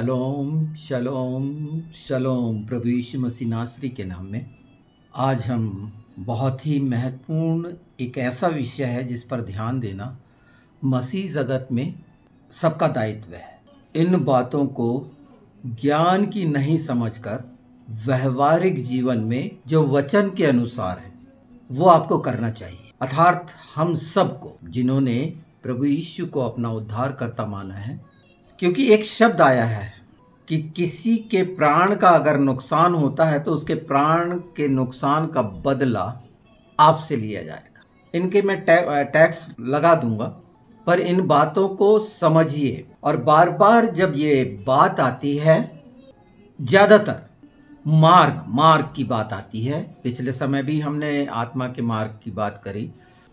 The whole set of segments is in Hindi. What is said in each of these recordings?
शलोम शलोम शलोम। प्रभु यीशु मसीह नासरी के नाम में आज हम बहुत ही महत्वपूर्ण एक ऐसा विषय है जिस पर ध्यान देना मसीह जगत में सबका दायित्व है। इन बातों को ज्ञान की नहीं समझकर व्यवहारिक जीवन में जो वचन के अनुसार है वो आपको करना चाहिए। अर्थात हम सबको जिन्होंने प्रभु यीशु को अपना उद्धारकर्ता माना है, क्योंकि एक शब्द आया है कि किसी के प्राण का अगर नुकसान होता है तो उसके प्राण के नुकसान का बदला आपसे लिया जाएगा। इनके मैं टैक्स लगा दूंगा, पर इन बातों को समझिए। और बार बार जब ये बात आती है, ज़्यादातर मार्ग की बात आती है। पिछले समय भी हमने आत्मा के मार्ग की बात करी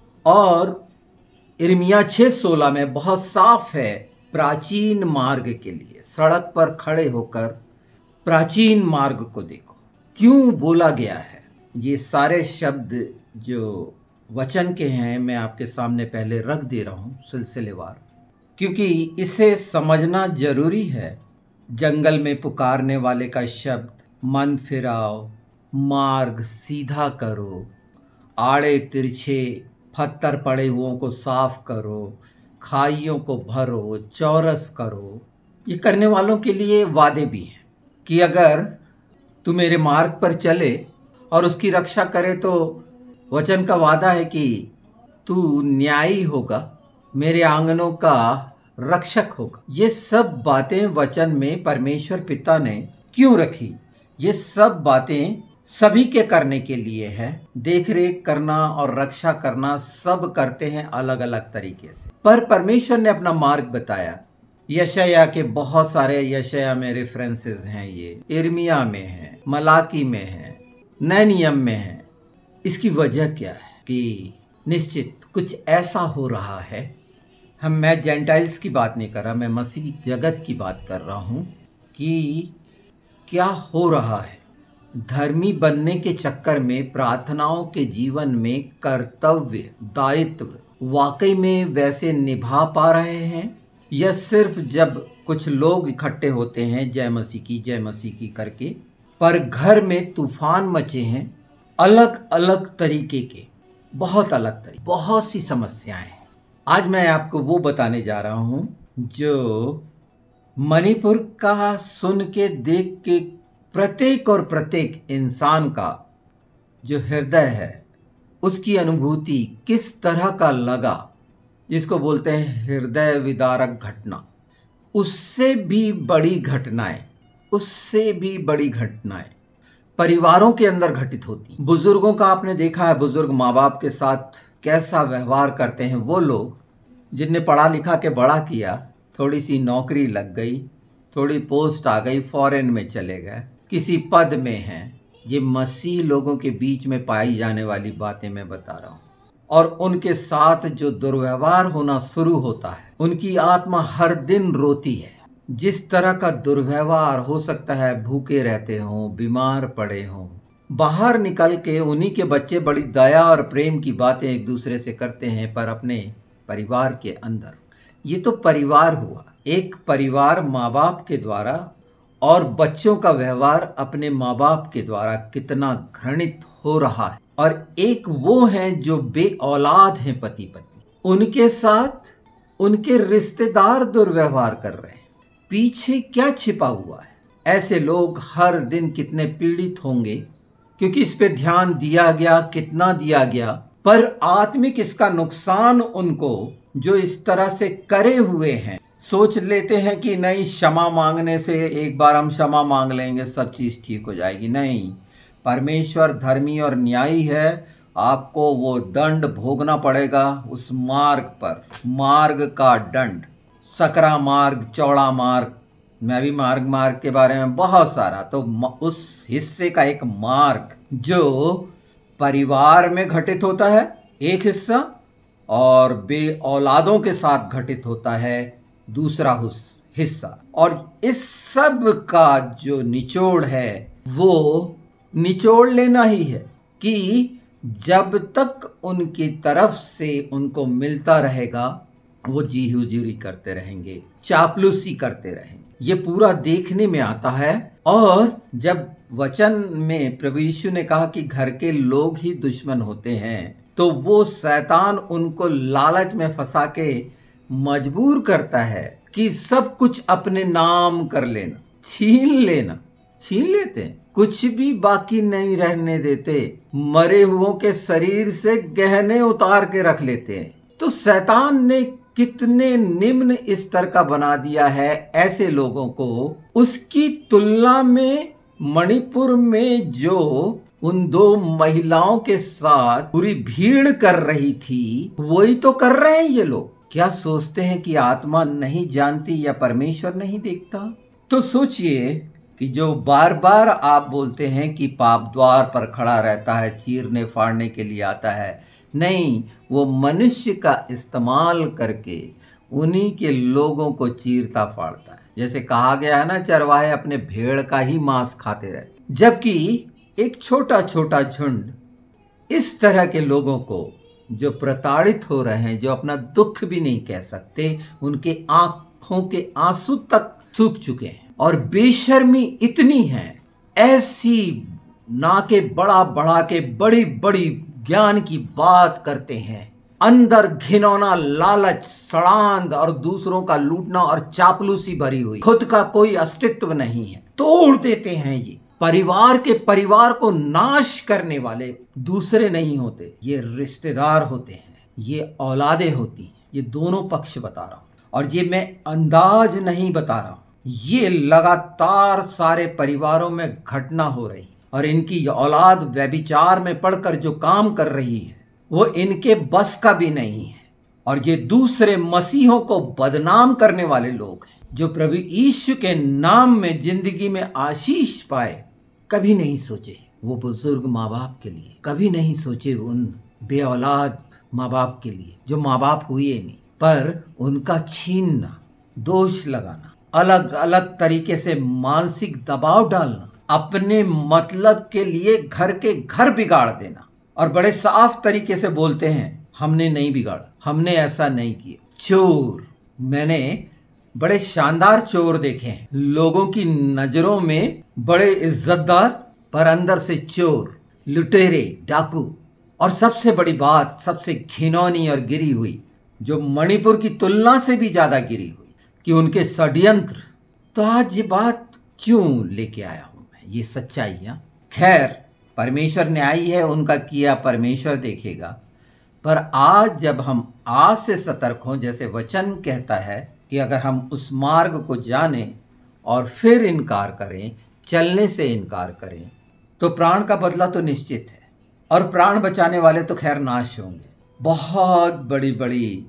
और यिर्मयाह 6:16 में बहुत साफ है, प्राचीन मार्ग के लिए सड़क पर खड़े होकर प्राचीन मार्ग को देखो। क्यों बोला गया है? ये सारे शब्द जो वचन के हैं मैं आपके सामने पहले रख दे रहा हूँ सिलसिलेवार, क्योंकि इसे समझना जरूरी है। जंगल में पुकारने वाले का शब्द, मन फिराओ, मार्ग सीधा करो, आड़े तिरछे पत्थर पड़े हुओं को साफ करो, खाइयों को भरो, चौरस करो। ये करने वालों के लिए वादे भी हैं कि अगर तू मेरे मार्ग पर चले और उसकी रक्षा करे तो वचन का वादा है कि तू न्यायी होगा, मेरे आंगनों का रक्षक होगा। ये सब बातें वचन में परमेश्वर पिता ने क्यों रखी? ये सब बातें सभी के करने के लिए है। देख रेख करना और रक्षा करना सब करते हैं अलग अलग तरीके से, पर परमेश्वर ने अपना मार्ग बताया। यशायाह के बहुत सारे यशायाह में रेफरेंसेस हैं, ये यिर्मयाह में है, मलाकी में है, नए नियम में है। इसकी वजह क्या है कि निश्चित कुछ ऐसा हो रहा है। मैं जेंटाइल्स की बात नहीं कर रहा, मैं मसीह जगत की बात कर रहा हूँ कि क्या हो रहा है। धर्मी बनने के चक्कर में प्रार्थनाओं के जीवन में कर्तव्य दायित्व वाकई में वैसे निभा पा रहे हैं, या सिर्फ जब कुछ लोग इकट्ठे होते हैं जय मसीह की करके, पर घर में तूफान मचे हैं अलग अलग तरीके के, बहुत अलग तरीके, बहुत सी समस्याएं हैं। आज मैं आपको वो बताने जा रहा हूँ जो मणिपुर का सुन के देख के प्रत्येक इंसान का जो हृदय है उसकी अनुभूति किस तरह का लगा, जिसको बोलते हैं हृदय विदारक घटना। उससे भी बड़ी घटनाएं परिवारों के अंदर घटित होती। बुजुर्गों का आपने देखा है, बुजुर्ग माँ बाप के साथ कैसा व्यवहार करते हैं। वो लोग जिनने पढ़ा लिखा के बड़ा किया, थोड़ी सी नौकरी लग गई, थोड़ी पोस्ट आ गई, फॉरेन में चले गए, किसी पद में हैं। ये मसीह लोगों के बीच में पाई जाने वाली बातें मैं बता रहा हूँ। और उनके साथ जो दुर्व्यवहार होना शुरू होता है, उनकी आत्मा हर दिन रोती है। जिस तरह का दुर्व्यवहार हो सकता है, भूखे रहते हों, बीमार पड़े हों, बाहर निकल के उन्हीं के बच्चे बड़ी दया और प्रेम की बातें एक दूसरे से करते हैं, पर अपने परिवार के अंदर, ये तो परिवार हुआ। एक परिवार माँ बाप के द्वारा और बच्चों का व्यवहार अपने माँ बाप के द्वारा कितना घृणित हो रहा है। और एक वो हैं जो बे औलाद हैं, पति पत्नी, उनके साथ उनके रिश्तेदार दुर्व्यवहार कर रहे हैं। पीछे क्या छिपा हुआ है? ऐसे लोग हर दिन कितने पीड़ित होंगे, क्योंकि इस पे ध्यान दिया गया, कितना दिया गया, पर आत्मिक इसका नुकसान उनको जो इस तरह से करे हुए हैं। सोच लेते हैं कि नहीं, क्षमा मांगने से, एक बार हम क्षमा मांग लेंगे सब चीज़ ठीक हो जाएगी। नहीं, परमेश्वर धर्मी और न्यायी है। आपको वो दंड भोगना पड़ेगा उस मार्ग पर, मार्ग का दंड। सकरा मार्ग, चौड़ा मार्ग, मैं भी मार्ग के बारे में बहुत सारा, तो उस हिस्से का एक मार्ग जो परिवार में घटित होता है एक हिस्सा, और बे औलादों के साथ घटित होता है दूसरा हिस्सा। और इस सब का जो निचोड़ है वो निचोड़ लेना ही है कि जब तक उनकी तरफ से उनको मिलता रहेगा वो जी हुजूरी करते रहेंगे, चापलूसी करते रहेंगे। ये पूरा देखने में आता है। और जब वचन में प्रभु यीशु ने कहा कि घर के लोग ही दुश्मन होते हैं, तो वो शैतान उनको लालच में फंसा के मजबूर करता है कि सब कुछ अपने नाम कर लेना, छीन लेना। छीन लेते हैं, कुछ भी बाकी नहीं रहने देते, मरे हुओं के शरीर से गहने उतार के रख लेते हैं। तो शैतान ने कितने निम्न स्तर का बना दिया है ऐसे लोगों को। उसकी तुलना में मणिपुर में जो उन 2 महिलाओं के साथ पूरी भीड़ कर रही थी, वही तो कर रहे हैं ये लोग। क्या सोचते हैं कि आत्मा नहीं जानती या परमेश्वर नहीं देखता? तो सोचिए कि जो बार बार आप बोलते हैं कि पाप द्वार पर खड़ा रहता है, चीरने फाड़ने के लिए आता है, नहीं, वो मनुष्य का इस्तेमाल करके उन्हीं के लोगों को चीरता फाड़ता है। जैसे कहा गया है ना, चरवाहे अपने भेड़ का ही मांस खाते रहते, जबकि एक छोटा छोटा झुंड इस तरह के लोगों को जो प्रताड़ित हो रहे हैं, जो अपना दुख भी नहीं कह सकते, उनके आंखों के आंसू तक सूख चुके हैं और बेशर्मी इतनी है, ऐसी नाके बड़ा बढ़ा के बड़ी बड़ी ज्ञान की बात करते हैं, अंदर घिनौना, लालच, सड़ांध और दूसरों का लूटना और चापलूसी भरी हुई, खुद का कोई अस्तित्व नहीं है, तोड़ देते हैं। ये परिवार को नाश करने वाले दूसरे नहीं होते, ये रिश्तेदार होते हैं, ये औलादे होती हैं। ये दोनों पक्ष बता रहा हूं और ये मैं अंदाज नहीं बता रहा हूं, ये लगातार सारे परिवारों में घटना हो रही और इनकी औलाद व्यभिचार में पड़कर जो काम कर रही है वो इनके बस का भी नहीं है। और ये दूसरे मसीहों को बदनाम करने वाले लोग हैं जो प्रभु यीशु के नाम में जिंदगी में आशीष पाए। कभी नहीं सोचे वो बुजुर्ग माँ बाप के लिए, कभी नहीं सोचे उन बे औलाद माँ बाप के लिए जो माँ बाप हुए नहीं, पर उनका छीनना, दोष लगाना, अलग अलग तरीके से मानसिक दबाव डालना, अपने मतलब के लिए घर के घर बिगाड़ देना। और बड़े साफ तरीके से बोलते हैं, हमने नहीं बिगाड़ा, हमने ऐसा नहीं किया। चोर, मैंने बड़े शानदार चोर देखे हैं, लोगों की नजरों में बड़े इज्जतदार पर अंदर से चोर, लुटेरे, डाकू। और सबसे बड़ी बात, सबसे घिनौनी और गिरी हुई, जो मणिपुर की तुलना से भी ज्यादा गिरी हुई, कि उनके षड्यंत्र। तो आज ये बात क्यों लेके आया हूं मैं, ये सच्चाइयां। खैर, परमेश्वर न्यायी है, उनका किया परमेश्वर देखेगा। पर आज जब हम आज से सतर्क हों, जैसे वचन कहता है कि अगर हम उस मार्ग को जानें और फिर इनकार करें, चलने से इनकार करें, तो प्राण का बदला तो निश्चित है। और प्राण बचाने वाले तो खैर नाश होंगे। बहुत बड़ी बड़ी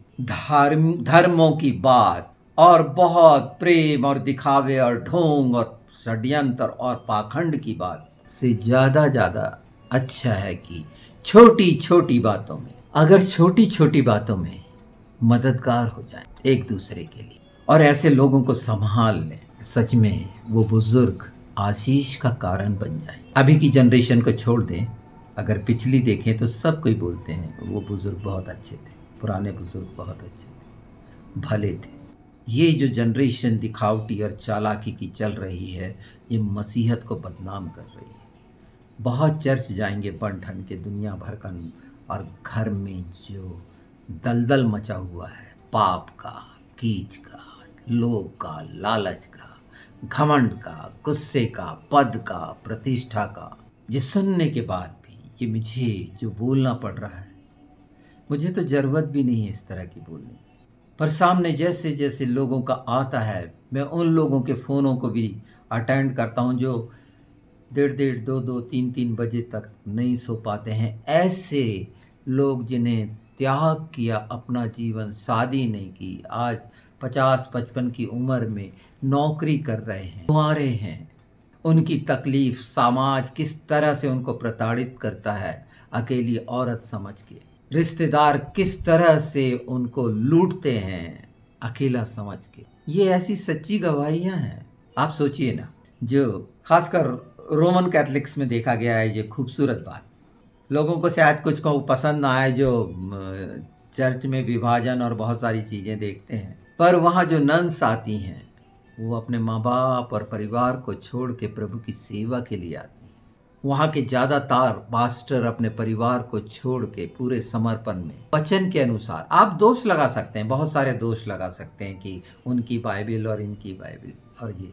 धर्मों की बात और बहुत प्रेम और दिखावे और ढोंग और षड्यंत्र और पाखंड की बात से ज़्यादा अच्छा है कि छोटी छोटी बातों में, अगर छोटी छोटी बातों में मददगार हो जाए एक दूसरे के लिए और ऐसे लोगों को संभाल लें, सच में वो बुजुर्ग आशीष का कारण बन जाए। अभी की जनरेशन को छोड़ दें, अगर पिछली देखें तो सब कोई बोलते हैं वो बुजुर्ग बहुत अच्छे थे, पुराने बुजुर्ग बहुत अच्छे थे, भले थे। ये जो जनरेशन दिखावटी और चालाकी की चल रही है, ये मसीहत को बदनाम कर रही है। बहुत चर्च जाएंगे बन ठन के दुनिया भर का, और घर में जो दलदल मचा हुआ है, पाप का, कीच का, लोभ का, लालच का, घमंड का, गुस्से का, पद का, प्रतिष्ठा का, ये सुनने के बाद भी ये मुझे जो बोलना पड़ रहा है, मुझे तो ज़रूरत भी नहीं है इस तरह की बोलने की, पर सामने जैसे जैसे लोगों का आता है, मैं उन लोगों के फ़ोनों को भी अटेंड करता हूं जो 1:30, 2-2, 3-3 बजे तक नहीं सो पाते हैं। ऐसे लोग जिन्हें त्याग किया अपना जीवन, शादी नहीं की, आज 50-55 की उम्र में नौकरी कर रहे हैं, कुंवारे हैं, उनकी तकलीफ़ समाज किस तरह से उनको प्रताड़ित करता है, अकेली औरत समझ के, रिश्तेदार किस तरह से उनको लूटते हैं अकेला समझ के। ये ऐसी सच्ची गवाहियाँ हैं। आप सोचिए ना, जो खासकर रोमन कैथलिक्स में देखा गया है, ये खूबसूरत बात। लोगों को शायद कुछ को पसंद ना आए जो चर्च में विभाजन और बहुत सारी चीज़ें देखते हैं, पर वहाँ जो नन्स आती हैं वो अपने माँ बाप और परिवार को छोड़ के प्रभु की सेवा के लिए आती हैं। वहाँ के ज़्यादातर पास्टर अपने परिवार को छोड़ के पूरे समर्पण में वचन के अनुसार, आप दोष लगा सकते हैं, बहुत सारे दोष लगा सकते हैं कि उनकी बाइबल और इनकी बाइबल, और ये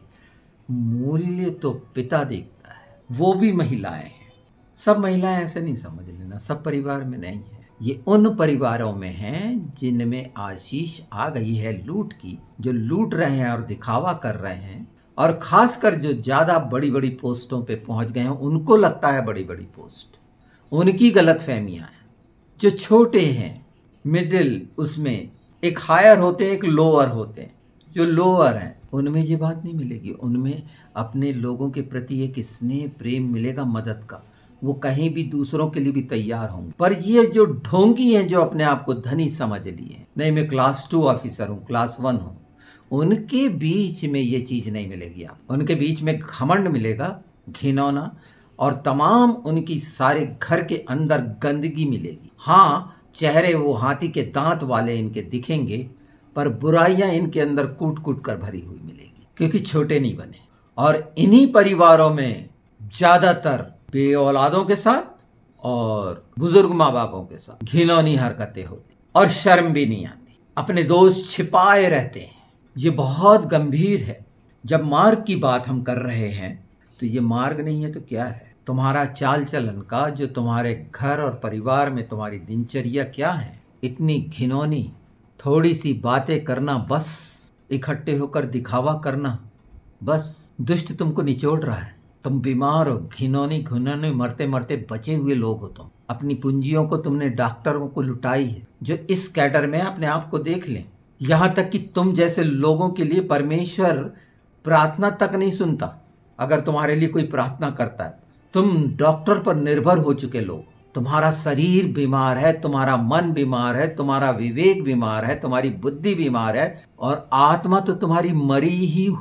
मूल्य तो पिता देखता है। वो भी महिलाएं हैं, सब महिलाएं ऐसे नहीं समझ लेना, सब परिवार में नहीं है। ये उन परिवारों में हैं जिनमें आशीष आ गई है लूट की, जो लूट रहे हैं और दिखावा कर रहे हैं, और खासकर जो ज़्यादा बड़ी बड़ी पोस्टों पे पहुंच गए हैं उनको लगता है बड़ी बड़ी पोस्ट, उनकी गलत फहमियाँ हैं। जो छोटे हैं मिडिल, उसमें एक हायर होते हैं, एक लोअर होते हैं। जो लोअर हैं उनमें ये बात नहीं मिलेगी, उनमें अपने लोगों के प्रति एक स्नेह प्रेम मिलेगा, मदद का, वो कहीं भी दूसरों के लिए भी तैयार होंगे। पर ये जो ढोंगी हैं, जो अपने आप को धनी समझ लिए, नहीं मैं क्लास 2 ऑफिसर हूँ, क्लास 1 हूँ, उनके बीच में ये चीज़ नहीं मिलेगी। आप उनके बीच में घमंड मिलेगा, घिनौना, और तमाम उनकी सारे घर के अंदर गंदगी मिलेगी। हाँ, चेहरे वो हाथी के दांत वाले इनके दिखेंगे, पर बुराइयां इनके अंदर कूट कूट कर भरी हुई मिलेगी, क्योंकि छोटे नहीं बने। और इन्हीं परिवारों में ज़्यादातर बे औलादों के साथ और बुजुर्ग माँ बापों के साथ घिनौनी हरकतें होती, और शर्म भी नहीं आती, अपने दोष छिपाए रहते हैं। ये बहुत गंभीर है। जब मार्ग की बात हम कर रहे हैं तो ये मार्ग नहीं है तो क्या है? तुम्हारा चाल चलन का, जो तुम्हारे घर और परिवार में तुम्हारी दिनचर्या क्या है, इतनी घिनौनी, थोड़ी सी बातें करना, बस इकट्ठे होकर दिखावा करना, बस दुष्ट तुमको निचोड़ रहा है, तुम बीमार हो, घिनौनी घिनौनी मरते मरते बचे हुए लोग हो तुम। अपनी पूंजियों को तुमने डॉक्टरों को लुटाई है, जो इस कैडर में अपने आप को देख लें। यहाँ तक कि तुम जैसे लोगों के लिए परमेश्वर प्रार्थना तक नहीं सुनता। अगर तुम्हारे लिए कोई प्रार्थना करता है, तुम डॉक्टर पर निर्भर हो चुके लोग, तुम्हारा शरीर बीमार है, तुम्हारा मन बीमार है, तुम्हारा विवेक बीमार है, तुम्हारी बुद्धि बीमार है, और आत्मा तो तुम्हारी मरी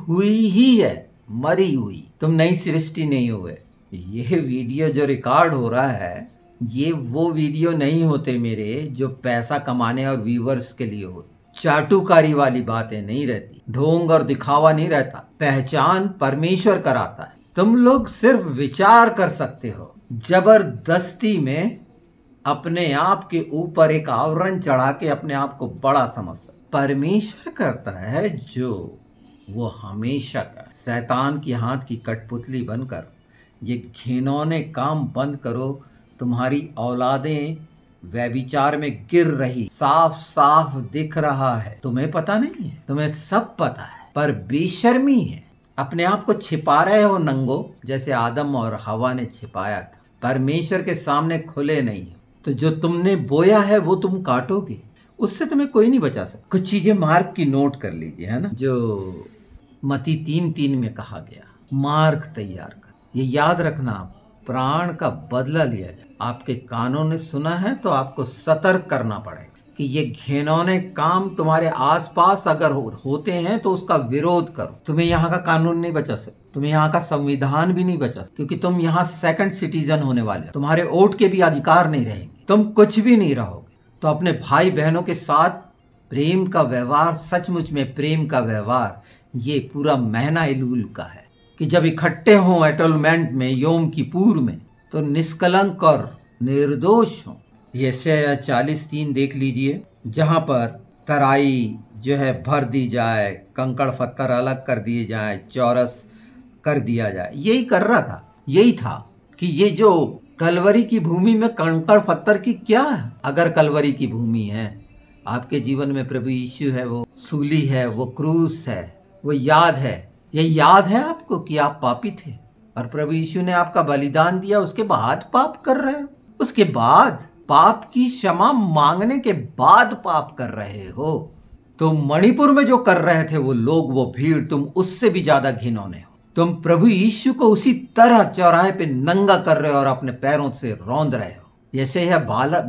ही है, मरी हुई। तुम नई सृष्टि नहीं हुए। ये वीडियो जो रिकॉर्ड हो रहा है, ये वो वीडियो नहीं होते मेरे जो पैसा कमाने और व्यूअर्स के लिए होते। चाटुकारी वाली बातें नहीं रहती, ढोंग और दिखावा नहीं रहता, पहचान परमेश्वर कराता है। तुम लोग सिर्फ विचार कर सकते हो, जबरदस्ती में अपने आप के ऊपर एक आवरण चढ़ा के अपने आप को बड़ा समझ सकते। परमेश्वर करता है जो वो हमेशा कर। शैतान की हाथ की कठपुतली बनकर ये घिनौने काम बंद करो। तुम्हारी औलादें व्यभिचार में गिर रही, साफ साफ दिख रहा है। तुम्हें पता नहीं है, तुम्हें सब पता है, पर बेशर्मी है। अपने आप को छिपा रहे हो नंगो, जैसे आदम और हवा ने छिपाया था। परमेश्वर के सामने खुले नहीं हो, तो जो तुमने बोया है वो तुम काटोगे, उससे तुम्हें कोई नहीं बचा सकता। कुछ चीजें मार्ग की नोट कर लीजिए, है ना, जो मत्ती 3:3 में कहा गया, मार्ग तैयार कर। ये याद रखना, प्राण का बदला लिया जाए। आपके कानों ने सुना है तो आपको सतर्क करना पड़ेगा कि ये घिनौने काम तुम्हारे आसपास अगर होते हैं तो उसका विरोध करो। तुम्हें यहाँ का कानून नहीं बचा सकता, तुम्हें यहाँ का संविधान भी नहीं बचा सकता, क्योंकि तुम यहाँ सेकंड सिटीजन होने वाले हो। तुम्हारे वोट के भी अधिकार नहीं रहेंगे, तुम कुछ भी नहीं रहोगे। तो अपने भाई बहनों के साथ प्रेम का व्यवहार, सचमुच में प्रेम का व्यवहार, ये पूरा महीना एलूल का है कि जब इकट्ठे हों एटोलमेंट में, योम किपुर में, तो निष्कलंक और निर्दोष हों। यशायाह 40:3 देख लीजिए, जहाँ पर तराई जो है भर दी जाए, कंकड़ पत्थर अलग कर दिए जाए, चौरस कर दिया जाए। यही कर रहा था, यही था कि ये जो कलवरी की भूमि में कंकड़ पत्थर की क्या है? अगर कलवरी की भूमि है, आपके जीवन में प्रभु यीशु है, वो सूली है, वो क्रूस है, वो याद है। ये याद है आपको कि आप पापी थे और प्रभु यीशु ने आपका बलिदान दिया, उसके बाद पाप कर रहे हो। उसके बाद पाप की क्षमा मांगने के बाद पाप कर रहे हो। तो मणिपुर में जो कर रहे थे वो लोग, वो भीड़, तुम उससे भी ज्यादा घिनौने हो। तुम प्रभु यीशु को उसी तरह चौराहे पे नंगा कर रहे हो और अपने पैरों से रौंद रहे हो। जैसे यह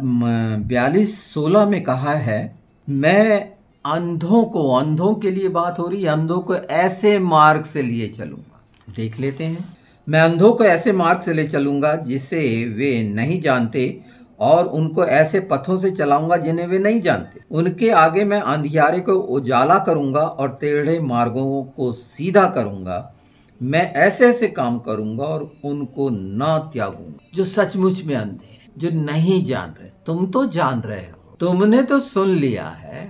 42:16 में कहा है, मैं अंधों के लिए बात हो रही है, अंधों को ऐसे मार्ग से लिए चलूंगा। देख लेते हैं, मैं अंधों को ऐसे मार्ग से ले चलूंगा जिसे वे नहीं जानते, और उनको ऐसे पथों से चलाऊंगा जिन्हें वे नहीं जानते। उनके आगे मैं अंधियारे को उजाला करूंगा और टेढ़े मार्गों को सीधा करूंगा। मैं ऐसे ऐसे काम करूंगा और उनको ना त्यागूंगा जो सचमुच में अंधे हैं, जो नहीं जान रहे। तुम तो जान रहे हो, तुमने तो सुन लिया है।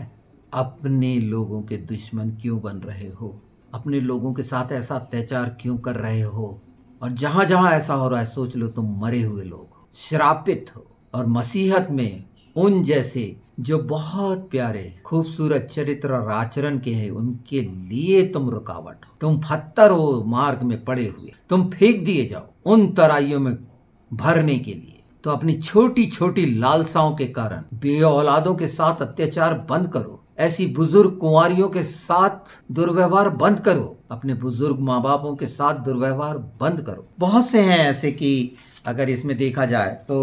अपने लोगों के दुश्मन क्यों बन रहे हो? अपने लोगों के साथ ऐसा अत्याचार क्यों कर रहे हो? और जहां जहां ऐसा हो रहा है, सोच लो तुम मरे हुए लोग हो, श्रापित हो। और मसीहत में उन जैसे जो बहुत प्यारे खूबसूरत चरित्र और आचरण के हैं, उनके लिए तुम रुकावट हो। तुम पत्थर हो मार्ग में पड़े हुए, तुम फेंक दिए जाओ उन तराइयों में भरने के लिए। तो अपनी छोटी छोटी लालसाओं के कारण बे औलादों के साथ अत्याचार बंद करो। ऐसी बुजुर्ग कुंवारियों के साथ दुर्व्यवहार बंद करो। अपने बुजुर्ग माँ बापों के साथ दुर्व्यवहार बंद करो। बहुत से हैं ऐसे कि अगर इसमें देखा जाए तो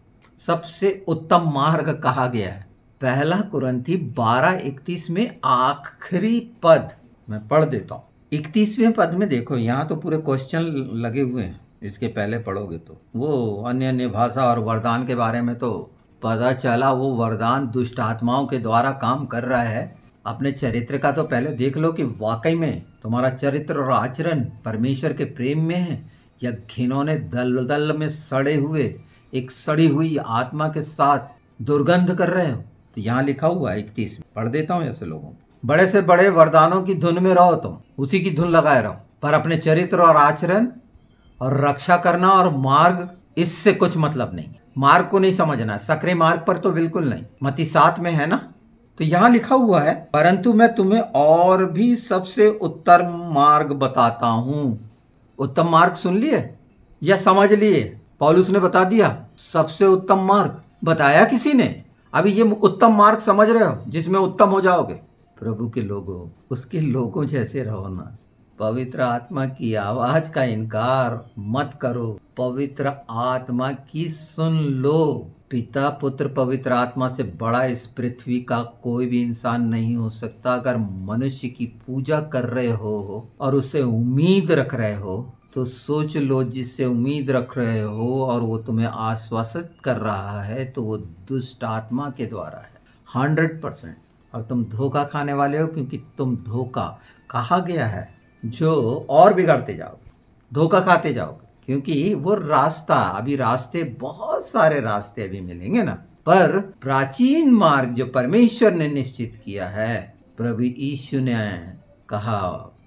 सबसे उत्तम मार्ग कहा गया है। पहला कुरंथी 12:31 में आखिरी पद मैं पढ़ देता हूँ। 31वें पद में देखो, यहाँ तो पूरे क्वेश्चन लगे हुए हैं। इसके पहले पढ़ोगे तो वो अन्य अन्य भाषा और वरदान के बारे में तो पता चला वो वरदान दुष्ट आत्माओं के द्वारा काम कर रहा है। अपने चरित्र का तो पहले देख लो कि वाकई में तुम्हारा चरित्र और आचरण परमेश्वर के प्रेम में है या घिनौने दलदल में सड़े हुए एक सड़ी हुई आत्मा के साथ दुर्गंध कर रहे हो। तो यहाँ लिखा हुआ है 31 में, पढ़ देता हूँ ऐसे लोगों को। बड़े से बड़े वरदानों की धुन में रहो, तुम उसी की धुन लगाए रहो, पर अपने चरित्र और आचरण और रक्षा करना और मार्ग, इससे कुछ मतलब नहीं है। मार्ग को नहीं समझना है, सकरे मार्ग पर तो बिल्कुल नहीं। मत्ती 7 में है ना। तो यहाँ लिखा हुआ है, परंतु मैं तुम्हें और भी सबसे उत्तम मार्ग बताता हूँ। उत्तम मार्ग सुन लिए या समझ लिए? पौलुस ने बता दिया सबसे उत्तम मार्ग बताया किसी ने। अभी ये उत्तम मार्ग समझ रहे हो जिसमें उत्तम हो जाओगे? प्रभु के लोगों, उसके लोगों जैसे रहो ना। पवित्र आत्मा की आवाज का इनकार मत करो, पवित्र आत्मा की सुन लो। पिता पुत्र पवित्र आत्मा से बड़ा इस पृथ्वी का कोई भी इंसान नहीं हो सकता। अगर मनुष्य की पूजा कर रहे हो और उससे उम्मीद रख रहे हो तो सोच लो, जिससे उम्मीद रख रहे हो और वो तुम्हें आश्वासित कर रहा है तो वो दुष्ट आत्मा के द्वारा है 100%। और तुम धोखा खाने वाले हो, क्योंकि तुम धोखा कहा गया है जो और बिगड़ते जाओगे, धोखा खाते जाओगे। क्योंकि वो रास्ता, अभी रास्ते बहुत सारे रास्ते अभी मिलेंगे ना, पर प्राचीन मार्ग जो परमेश्वर ने निश्चित किया है, प्रभु यीशु ने कहा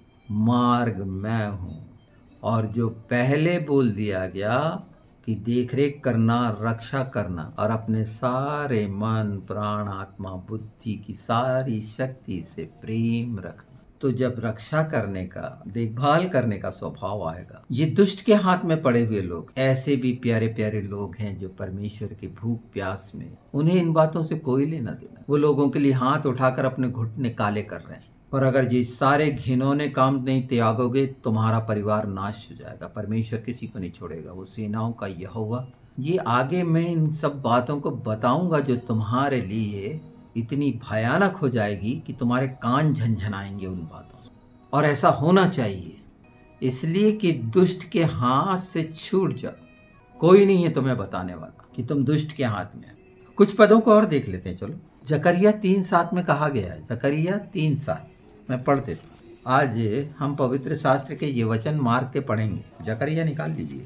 मार्ग मैं हूँ। और जो पहले बोल दिया गया कि देखरेख करना, रक्षा करना और अपने सारे मन प्राण आत्मा बुद्धि की सारी शक्ति से प्रेम रखना। तो जब रक्षा करने का, देखभाल करने का स्वभाव आएगा, ये दुष्ट के हाथ में पड़े हुए लोग, ऐसे भी प्यारे प्यारे लोग हैं जो परमेश्वर की भूख प्यास में, उन्हें इन बातों से कोई लेना देना। वो लोगों के लिए हाथ उठाकर अपने घुटने काले कर रहे हैं। पर अगर ये सारे घिनौने काम नहीं त्यागोगे, तुम्हारा परिवार नाश हो जाएगा। परमेश्वर किसी को नहीं छोड़ेगा, वो सेनाओं का यहोवा। ये आगे मैं इन सब बातों को बताऊंगा जो तुम्हारे लिए इतनी भयानक हो जाएगी कि तुम्हारे कान झनझनाएंगे उन बातों से। और ऐसा होना चाहिए, इसलिए कि दुष्ट के हाथ से छूट जाओ। कोई नहीं है तुम्हें बताने वाला कि तुम दुष्ट के हाथ में। कुछ पदों को और देख लेते हैं, चलो। जकरिया 3:7 में कहा गया है, जकरिया 3:7 मैं पढ़ देता हूँ। आज हम पवित्र शास्त्र के ये वचन मार्ग के पढ़ेंगे। जकरिया निकाल लीजिए,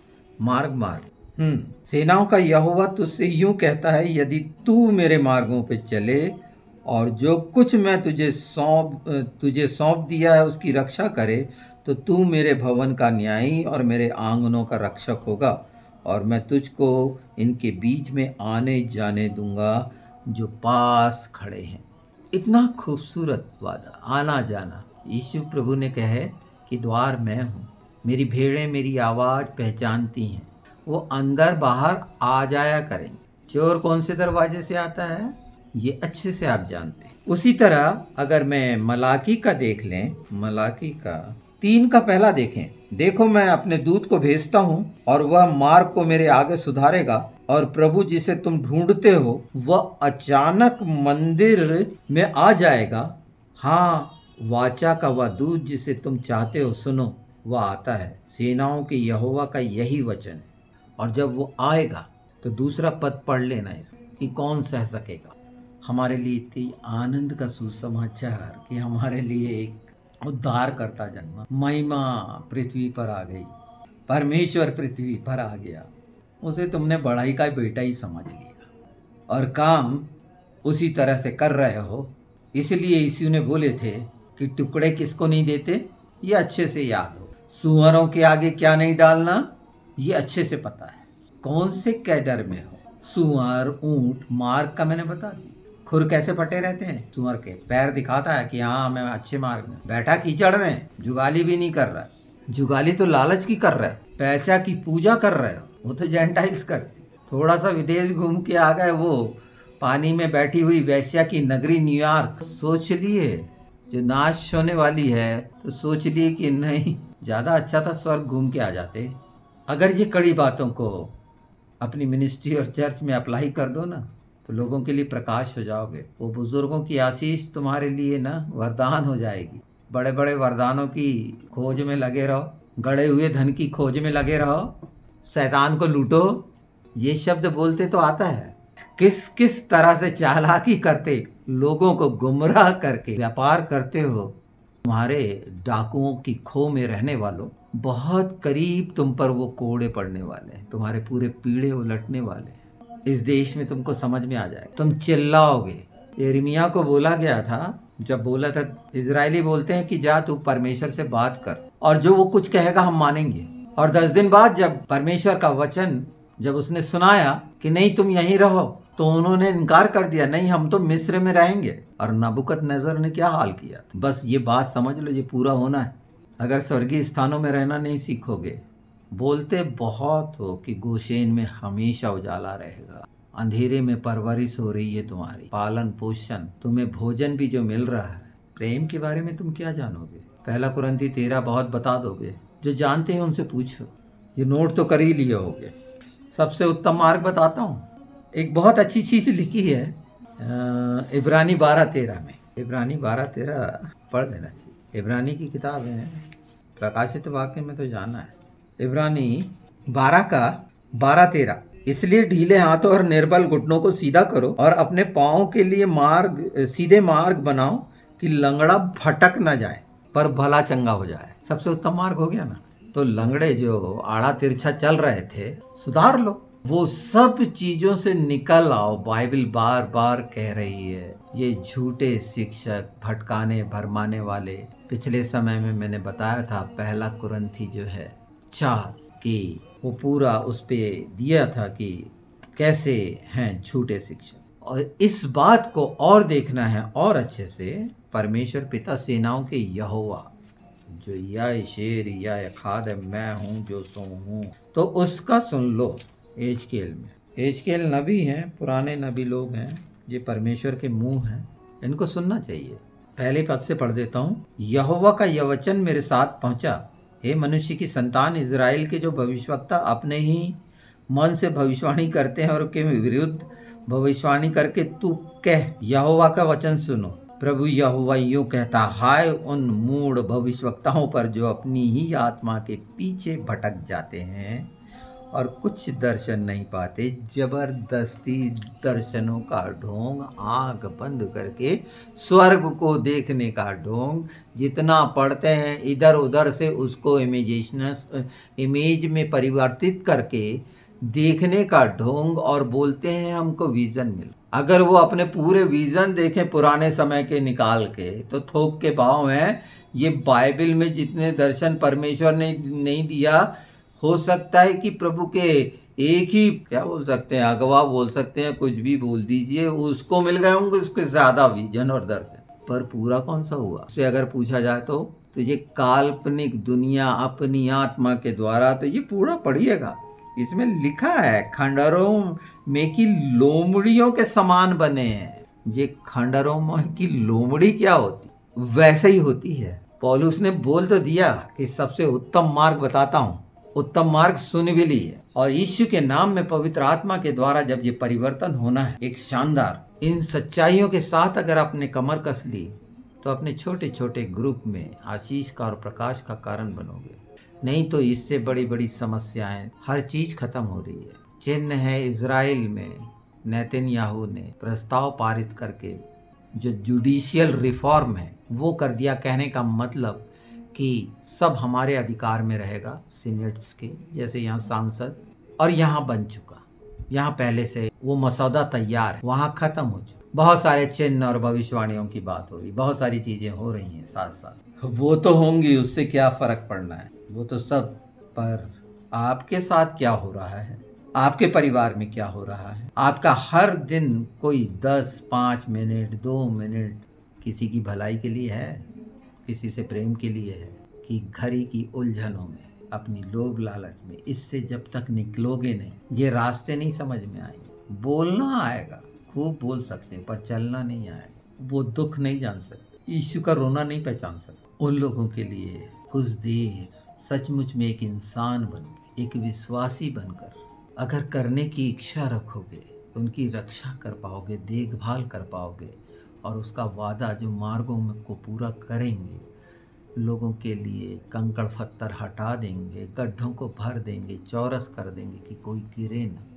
मार्ग। सेनाओं का यहोवा तुझसे यूं कहता है, यदि तू मेरे मार्गों पे चले और जो कुछ मैं तुझे सौंप दिया है उसकी रक्षा करे, तो तू मेरे भवन का न्यायी और मेरे आंगनों का रक्षक होगा। और मैं तुझको इनके बीच में आने जाने दूंगा जो पास खड़े हैं। इतना खूबसूरत वादा, आना जाना। यीशु प्रभु ने कहे कि द्वार मैं हूँ, मेरी भेड़ें मेरी आवाज़ पहचानती हैं, वो अंदर बाहर आ जाया करेंगे। चोर कौन से दरवाजे से आता है ये अच्छे से आप जानते हैं। उसी तरह अगर मैं मलाकी का देख लें, मलाकी का 3 का पहला देखें, देखो मैं अपने दूत को भेजता हूँ और वह मार्ग को मेरे आगे सुधारेगा। और प्रभु जिसे तुम ढूंढते हो वह अचानक मंदिर में आ जाएगा। हाँ, वाचा का वह दूत जिसे तुम चाहते हो, सुनो वह आता है। सेनाओं के यहोवा का यही वचन है। और जब वो आएगा तो दूसरा पद पढ़ लेना इसका कि कौन सह सकेगा। हमारे लिए इतनी आनंद का सुसमाचार कि हमारे लिए एक उद्धार करता जन्मा, महिमा पृथ्वी पर आ गई, परमेश्वर पृथ्वी पर आ गया। उसे तुमने बड़ाई का बेटा ही समझ लिया और काम उसी तरह से कर रहे हो। इसलिए यीशु ने बोले थे कि टुकड़े किसको नहीं देते, ये अच्छे से याद हो। सुअरों के आगे क्या नहीं डालना, ये अच्छे से पता है। कौन से कैडर में हो, सुअर, ऊंट, मार्ग का मैंने बता दिया। खुर कैसे फटे रहते हैं सुअर के, पैर दिखाता है कि हाँ मैं अच्छे मार्ग में बैठा, कीचड़ में जुगाली भी नहीं कर रहा है। जुगाली तो लालच की कर रहा है, पैसा की पूजा कर रहे हो, वो तो जेंटाइल्स करते। थोड़ा सा विदेश घूम के आ गए, वो पानी में बैठी हुई वेश्या की नगरी न्यूयॉर्क सोच लिए जो नाश होने वाली है, तो सोच लिए कि नहीं ज़्यादा अच्छा था स्वर्ग घूम के आ जाते। अगर ये कड़ी बातों को अपनी मिनिस्ट्री और चर्च में अप्लाई कर दो ना, तो लोगों के लिए प्रकाश हो जाओगे। वो बुजुर्गों की आशीष तुम्हारे लिए ना वरदान हो जाएगी। बड़े बड़े वरदानों की खोज में लगे रहो, गड़े हुए धन की खोज में लगे रहो, शैतान को लूटो। ये शब्द बोलते तो आता है, किस किस तरह से चालाकी करते लोगों को गुमराह करके व्यापार करते हो। तुम्हारे डाकुओं की खो में रहने वालों, बहुत करीब तुम पर वो कोड़े पड़ने वाले हैं, तुम्हारे पूरे पीड़े उलटने वाले हैं। इस देश में तुमको समझ में आ जाए, तुम चिल्लाओगे। यिर्मयाह को बोला गया था, जब बोला था, इजरायली बोलते हैं कि जा तू परमेश्वर से बात कर और जो वो कुछ कहेगा हम मानेंगे। और 10 दिन बाद जब परमेश्वर का वचन जब उसने सुनाया कि नहीं तुम यहीं रहो, तो उन्होंने इनकार कर दिया, नहीं हम तो मिस्र में रहेंगे। और नबूकदनेस्सर ने क्या हाल किया। बस ये बात समझ लो, ये पूरा होना है। अगर स्वर्गीय स्थानों में रहना नहीं सीखोगे, बोलते बहुत हो कि गोशेन में हमेशा उजाला रहेगा, अंधेरे में परवरिश हो रही है तुम्हारी, पालन पोषण, तुम्हें भोजन भी जो मिल रहा है। प्रेम के बारे में तुम क्या जानोगे। 1 कुरिन्थी 13 बहुत बता दोगे, जो जानते हैं उनसे पूछो। ये नोट तो कर ही लिए होगे। सबसे उत्तम मार्ग बताता हूँ, एक बहुत अच्छी चीज़ लिखी है इब्रानी 12:13 में। इब्रानी 12:13 पढ़ देना चाहिए। इब्रानी की किताब है, प्रकाशित वाक्य में तो जाना है। इब्रानी 12 का 12-13, इसलिए ढीले हाथों और निर्बल घुटनों को सीधा करो और अपने पाँव के लिए सीधे मार्ग बनाओ कि लंगड़ा भटक न जाए पर भला चंगा हो जाए। सबसे उत्तम मार्ग हो गया ना। तो लंगड़े जो आड़ा तिरछा चल रहे थे, सुधार लो, वो सब चीजों से निकल आओ। बाइबल बार बार कह रही है, ये झूठे शिक्षक, भटकाने भरमाने वाले। पिछले समय में मैंने बताया था 1 कुरिन्थी जो है 4 कि वो पूरा उस पे दिया था कि कैसे हैं झूठे शिक्षक। और इस बात को और देखना है और अच्छे से, परमेश्वर पिता सेनाओं के यहोवा जो या शेर या खाद है, मैं हूँ जो सो हूँ, तो उसका सुन लो। एजकेल में, एजकेल नबी हैं, पुराने नबी लोग हैं, ये परमेश्वर के मुंह हैं, इनको सुनना चाहिए। पहले पद से पढ़ देता हूँ। यहोवा का यह वचन मेरे साथ पहुँचा, हे मनुष्य की संतान, इजराइल के जो भविष्यवक्ता अपने ही मन से भविष्यवाणी करते हैं और उनके विरुद्ध भविष्यवाणी करके तू कह, यहोवा का वचन सुनो। प्रभु यहोवा यूं कहता, हाय उन मूढ़ भविष्यवक्ताओं पर जो अपनी ही आत्मा के पीछे भटक जाते हैं और कुछ दर्शन नहीं पाते। जबरदस्ती दर्शनों का ढोंग, आंख बंद करके स्वर्ग को देखने का ढोंग, जितना पढ़ते हैं इधर उधर से उसको इमेज में परिवर्तित करके देखने का ढोंग, और बोलते हैं हमको विजन मिल। अगर वो अपने पूरे विजन देखें पुराने समय के निकाल के, तो थोक के भाव हैं। ये बाइबल में जितने दर्शन परमेश्वर ने नहीं दिया, हो सकता है कि प्रभु के एक ही, क्या बोल सकते हैं, अगवा बोल सकते हैं, कुछ भी बोल दीजिए, उसको मिल गए होंगे उसके ज्यादा विजन और दर्शन, पर पूरा कौन सा हुआ। उससे अगर पूछा जाए तो ये काल्पनिक दुनिया अपनी आत्मा के द्वारा, तो ये पूरा पढ़िएगा, इसमें लिखा है खंडरों में की लोमड़ियों के समान बने हैं। ये खंडरों में की लोमड़ी क्या होती, वैसे ही होती है। पौलुस ने बोल तो दिया कि सबसे उत्तम मार्ग बताता हूँ, उत्तम मार्ग सुन भी ली है। और यीशु के नाम में पवित्र आत्मा के द्वारा जब ये परिवर्तन होना है, एक शानदार, इन सच्चाइयों के साथ अगर आपने कमर कस ली, तो अपने छोटे छोटे ग्रुप में आशीष का और प्रकाश का कारण बनोगे। नहीं तो इससे बड़ी बड़ी समस्याएं, हर चीज खत्म हो रही है। चिन्ह है इजराइल में नेतन्याहू ने प्रस्ताव पारित करके जो जुडिशियल रिफॉर्म है वो कर दिया। कहने का मतलब कि सब हमारे अधिकार में रहेगा, सीनेट्स के जैसे यहाँ सांसद, और यहाँ बन चुका, यहाँ पहले से वो मसौदा तैयार है, वहाँ ख़त्म हो चुका। बहुत सारे चिन्ह और भविष्यवाणियों की बात हो रही, बहुत सारी चीज़ें हो रही हैं साथ साथ। वो तो होंगी, उससे क्या फ़र्क पड़ना है, वो तो सब। पर आपके साथ क्या हो रहा है, आपके परिवार में क्या हो रहा है? आपका हर दिन कोई 10, 5 मिनट, 2 मिनट किसी की भलाई के लिए है, किसी से प्रेम के लिए है, कि घड़ी की उलझनों में, अपनी लोभ लालच में? इससे जब तक निकलोगे नहीं, ये रास्ते नहीं समझ में आएंगे। बोलना आएगा, खूब बोल सकते हैं, पर चलना नहीं आएगा। वो दुख नहीं जान सकते, यीशु का रोना नहीं पहचान सकते। उन लोगों के लिए कुछ देर सचमुच में एक इंसान बनकर, एक विश्वासी बनकर अगर करने की इच्छा रखोगे, उनकी रक्षा कर पाओगे, देखभाल कर पाओगे, और उसका वादा जो मार्गों में को पूरा करेंगे, लोगों के लिए कंकड़ पत्थर हटा देंगे, गड्ढों को भर देंगे, चौरस कर देंगे कि कोई गिरे न।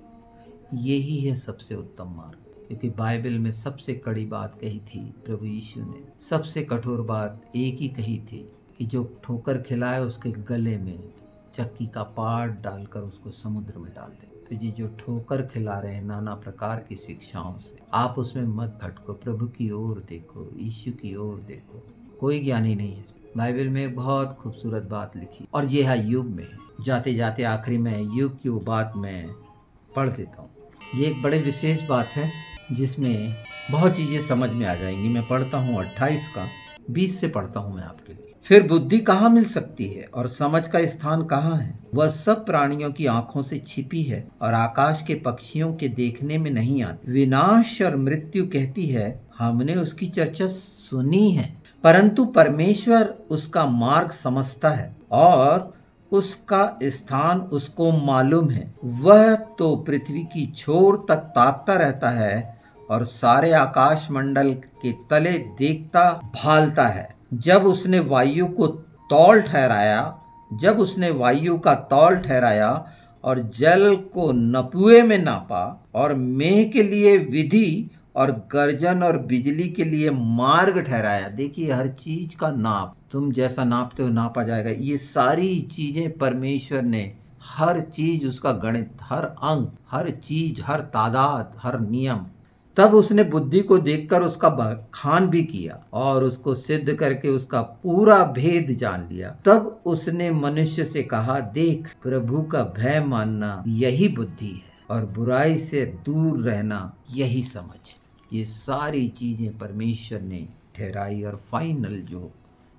यही है सबसे उत्तम मार्ग। क्योंकि बाइबल में सबसे कड़ी बात कही थी प्रभु यीशु ने, सबसे कठोर बात एक ही कही थी कि जो ठोकर खिलाए उसके गले में चक्की का पाट डालकर उसको समुद्र में डाल दे। तो ये जो ठोकर खिला रहे हैं नाना प्रकार की शिक्षाओं से, आप उसमें मत भटको, प्रभु की ओर देखो, यीशु की ओर देखो। कोई ज्ञानी नहीं है। बाइबल में एक बहुत खूबसूरत बात लिखी, और ये है यूब में। जाते जाते आखिरी में यूब की वो बात मैं पढ़ देता हूँ। ये एक बड़े विशेष बात है जिसमें बहुत चीज़ें समझ में आ जाएंगी। मैं पढ़ता हूँ 28 का 20 से पढ़ता हूँ मैं आपके लिए। फिर बुद्धि कहाँ मिल सकती है और समझ का स्थान कहाँ है? वह सब प्राणियों की आंखों से छिपी है और आकाश के पक्षियों के देखने में नहीं आती। विनाश और मृत्यु कहती है हमने उसकी चर्चा सुनी है, परंतु परमेश्वर उसका मार्ग समझता है और उसका स्थान उसको मालूम है। वह तो पृथ्वी की छोर तक ताकता रहता है और सारे आकाश मंडल के तले देखता भालता है। जब उसने वायु को तौल ठहराया, जब उसने वायु का तौल ठहराया और जल को नपुए में नापा और मेह के लिए विधि और गर्जन और बिजली के लिए मार्ग ठहराया। देखिए, हर चीज का नाप, तुम जैसा नापते हो नापा जाएगा। ये सारी चीजें परमेश्वर ने, हर चीज उसका गणित, हर अंक, हर चीज, हर तादाद, हर नियम। तब उसने बुद्धि को देखकर उसका बखान भी किया और उसको सिद्ध करके उसका पूरा भेद जान लिया। तब उसने मनुष्य से कहा, देख, प्रभु का भय मानना यही बुद्धि है और बुराई से दूर रहना यही समझ। ये सारी चीजें परमेश्वर ने ठहराई और फाइनल जो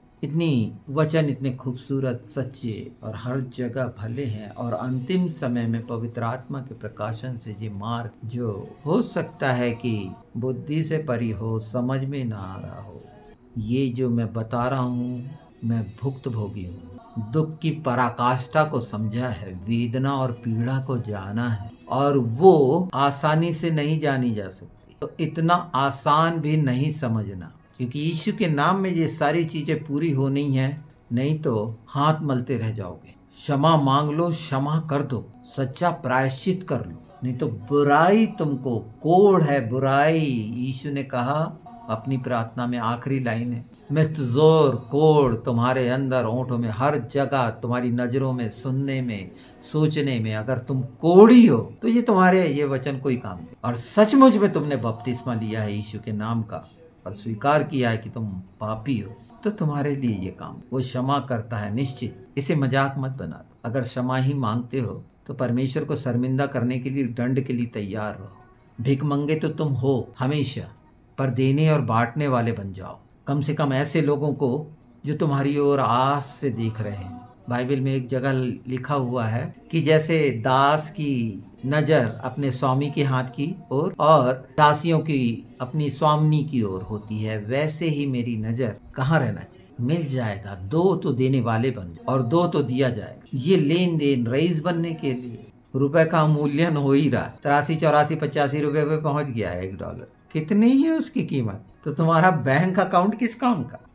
इतनी वचन इतने खूबसूरत, सच्चे और हर जगह भले हैं, और अंतिम समय में पवित्र आत्मा के प्रकाशन से ये मार्ग जो हो सकता है कि बुद्धि से परी हो, समझ में ना आ रहा हो, ये जो मैं बता रहा हूँ, मैं भुक्तभोगी हूँ। दुख की पराकाष्ठा को समझा है, वेदना और पीड़ा को जाना है, और वो आसानी से नहीं जानी जा सकती। तो इतना आसान भी नहीं समझना, क्योंकि यीशु के नाम में ये सारी चीजें पूरी होनी है, नहीं तो हाथ मलते रह जाओगे। क्षमा मांग लो, क्षमा कर दो, सच्चा प्रायश्चित कर लो, नहीं तो बुराई तुमको, कोढ़ है बुराई। यीशु ने कहा अपनी प्रार्थना में, आखिरी लाइन है, मितजोर कोढ़ तुम्हारे अंदर, ओंठों में, हर जगह, तुम्हारी नजरों में, सुनने में, सोचने में। अगर तुम कोढ़ी हो तो ये तुम्हारे ये वचन कोई काम नहीं। और सचमुच में तुमने बपतिस्मा लिया है यीशु के नाम का और स्वीकार किया है कि तुम पापी हो, तो तुम्हारे लिए ये काम, वो क्षमा करता है निश्चित। इसे मजाक मत बना दो। अगर क्षमा ही मांगते हो तो परमेश्वर को शर्मिंदा करने के लिए, दंड के लिए तैयार रहो। भिख मंगे तो तुम हो हमेशा, पर देने और बांटने वाले बन जाओ। कम से कम ऐसे लोगों को जो तुम्हारी ओर आस से देख रहे हैं। बाइबल में एक जगह लिखा हुआ है कि जैसे दास की नजर अपने स्वामी के हाथ की ओर और दासियों की अपनी स्वामिनी की ओर होती है, वैसे ही मेरी नजर कहाँ रहना चाहिए? मिल जाएगा। दो तो देने वाले बन जाओ और दो तो दिया जाएगा। ये लेन देन रईस बनने के लिए रुपए का मूल्यन हो ही रहा। 83, 84, 85 रुपए पे पहुंच गया है $1। कितनी ही है उसकी कीमत? तो तुम्हारा बैंक अकाउंट किस काम का?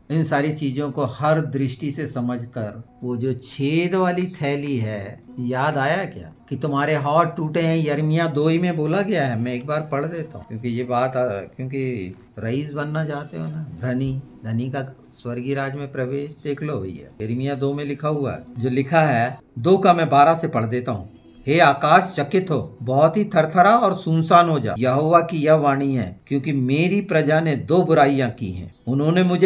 इन सारी चीज़ों को हर दृष्टि से समझकर वो जो छेद वाली थैली है, याद आया क्या कि तुम्हारे हाथ टूटे हैं, यिर्मयाह 2 ही में बोला गया है। मैं एक बार पढ़ देता हूँ क्योंकि ये बात क्योंकि रईस बनना चाहते हो ना, धनी का स्वर्गीय राज में प्रवेश देख लो भैया। यिर्मयाह 2 में लिखा हुआ है, जो लिखा है 2 का मैं 12 से पढ़ देता हूँ। हे आकाश चकित हो, बहुत ही थरथरा और सुनसान हो जा, यहोवा की यह वाणी है, क्योंकि मेरी प्रजा ने 2 बुराइयां की हैं। उन्होंने मुझ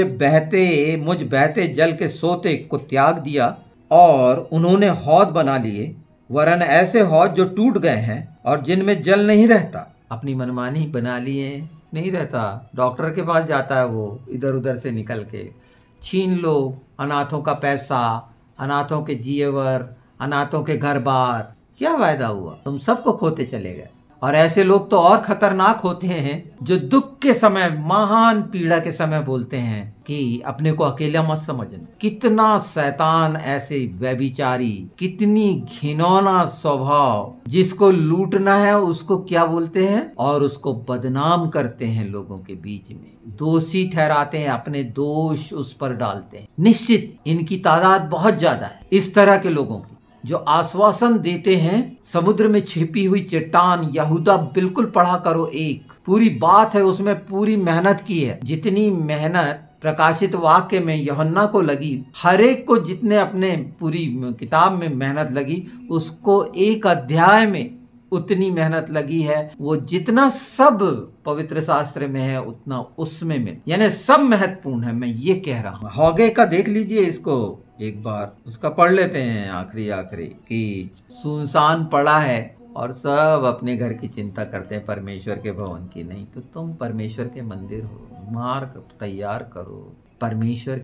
बहते जल के सोते को त्याग दिया और उन्होंने हौद बना लिए, वरन ऐसे हौद जो टूट गए हैं और जिनमें जल नहीं रहता। अपनी मनमानी बना लिए, नहीं रहता, डॉक्टर के पास जाता है वो इधर उधर से निकल के। छीन लो अनाथों का पैसा, अनाथों के जेवर, अनाथों के घर बार, क्या फायदा हुआ? तुम सबको खोते चले गए। और ऐसे लोग तो और खतरनाक होते हैं जो दुख के समय, महान पीड़ा के समय बोलते हैं कि अपने को अकेला मत समझना। कितना शैतान ऐसे व्यभिचारी, कितनी घिनौना स्वभाव, जिसको लूटना है उसको क्या बोलते हैं और उसको बदनाम करते हैं लोगों के बीच में, दोषी ठहराते हैं, अपने दोष उस पर डालते हैं। निश्चित इनकी तादाद बहुत ज्यादा है, इस तरह के लोगों की जो आश्वासन देते हैं समुद्र में छिपी हुई चट्टान। यहूदा बिल्कुल पढ़ा करो, एक पूरी बात है उसमें, पूरी मेहनत की है। जितनी मेहनत प्रकाशित वाक्य में यूहन्ना को लगी, हर एक को जितने अपने पूरी किताब में मेहनत लगी, उसको एक अध्याय में उतनी मेहनत लगी है। वो जितना सब पवित्र शास्त्र में है उतना उसमें में, यानी सब महत्वपूर्ण है। मैं ये कह रहा हूँ। हौगे का देख लीजिए, इसको एक बार उसका पढ़ लेते हैं आखिरी कि सुनसान पड़ा है और सब अपने घर की चिंता करते हैं, परमेश्वर के भवन की नहीं। तो तुम परमेश्वर के मंदिर हो, मार्ग तैयार करो, परमेश्वर